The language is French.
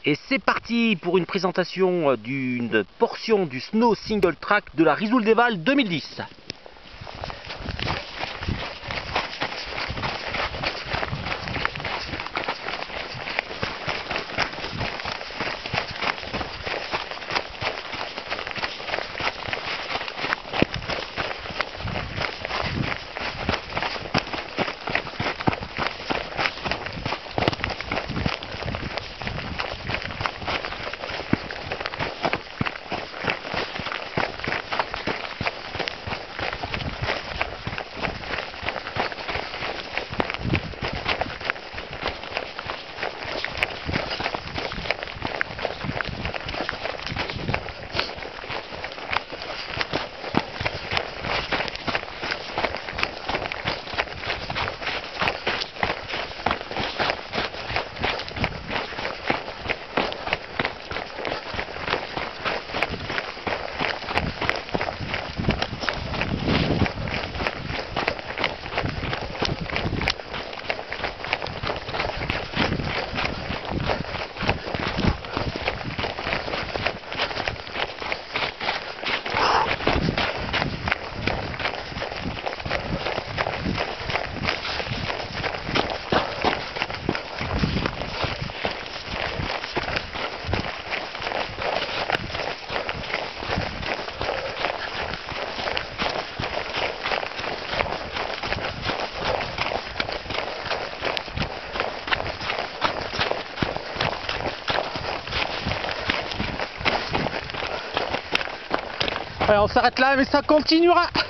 Et c'est parti pour une présentation d'une portion du Snow Single Track de la Risoul des Vals 2010. Ouais, on s'arrête là, mais ça continuera.